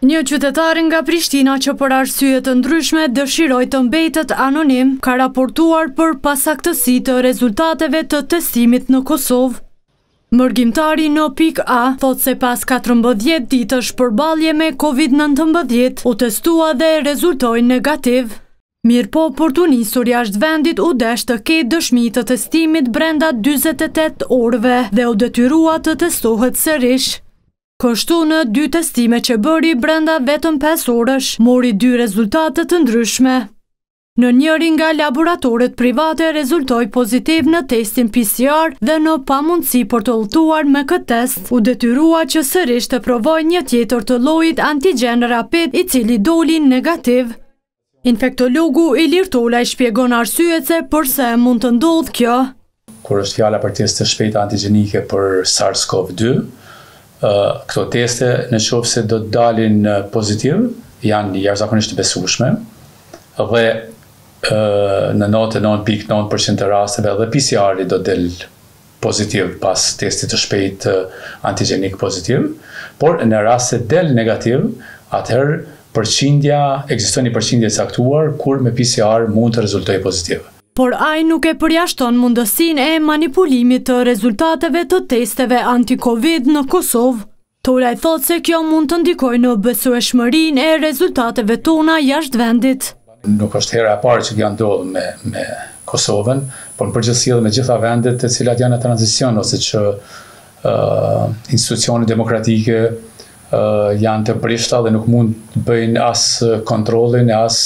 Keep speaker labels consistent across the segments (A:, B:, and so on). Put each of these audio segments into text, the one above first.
A: Një qytetar nga Prishtina që për arsye të ndryshme dëshiroi të mbetet anonim ka raportuar për pasaktësi të rezultateve të testimit në Kosovë. Mërgjimtari në .a thot se pas 14 ditësh përballje me COVID-19 u testua dhe rezultoi negativ. Mirëpo për të nisur jashtë vendit u desh të ketë dëshmi të testimit brenda 48 orëve dhe u detyrua të testohet sërish. Kështu në 2 testime që bëri brenda vetëm 5 orësh, mori 2 rezultate të ndryshme. Në njërin nga laboratoret private rezultoi pozitiv në testin PCR dhe në pamundësi për të udhëtuar me këtë test, u detyrua që sërish të provoj një tjetër të llojit antigjen rapid i cili doli negativ. Infektologu Ilir Tola i shpjegon arsyet se përse mund të ndodhë kjo.
B: Kur është fjala për testë të shpejta antigjenike për SARS-CoV-2, këto teste në qoftë se do të dalin pozitiv, janë jashtëzakonisht të besueshme dhe në 99.9% të rasteve edhe PCR-i do del pozitiv pas testit të shpejt antigjenik pozitiv, por në rast se del negativ, atëherë ekziston një përqindje e caktuar kur me PCR mund të rezultojë pozitiv.
A: Por ai nuk e përjashton mundësinë e manipulimit të rezultateve të testeve anti-Covid në Kosovë. Tola i thot se kjo mund të ndikojë në besueshmërinë e rezultateve tona jashtë vendit.
B: Nuk është hera e parë që kjo ndodh me Kosovën, por në përgjithësi edhe me gjitha vendet të cilat janë në tranzicion ose që institucionet demokratike janë të prishta dhe nuk mund të bëjnë as kontrollin, as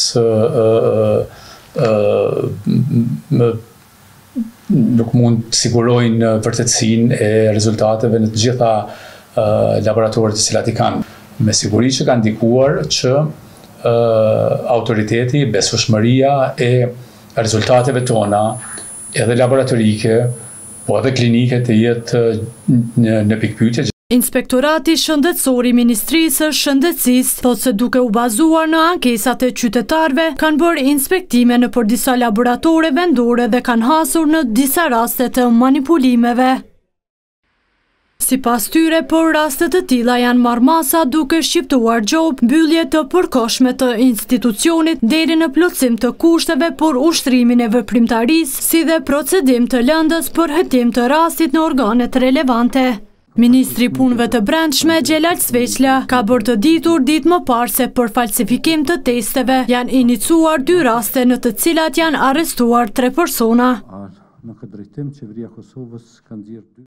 B: nuk mund të sigurojnë vërtetësinë e rezultateve në të gjitha laboratoret të cilat i kanë. Me siguri që ka ndikuar që autoriteti, besueshmëria e rezultateve tona, edhe laboratorike, po edhe klinike të jetë në pikpyetje.
A: Inspektorati Shëndetësor i Ministrisë së Shëndetësisë thot se duke u bazuar në ankesat e qytetarëve kanë bërë inspektime në për disa laboratore vendore dhe kanë hasur në disa raste të manipulimeve. Sipas tyre, por rastet të tilla janë marrmasa duke shqiptuar gjop mbyllje të përkohshme të institucionit deri në plotësim të kushteve për ushtrimin e veprimtarisë, si dhe procedim të lëndës për hetim të rastit në organet relevante. Ministri i Punëve të Brendshme Xhelal Sveçla ka bërë të ditur ditë më parë se për falsifikim të testeve janë iniciuar 2 raste në të cilat janë arrestuar 3 persona.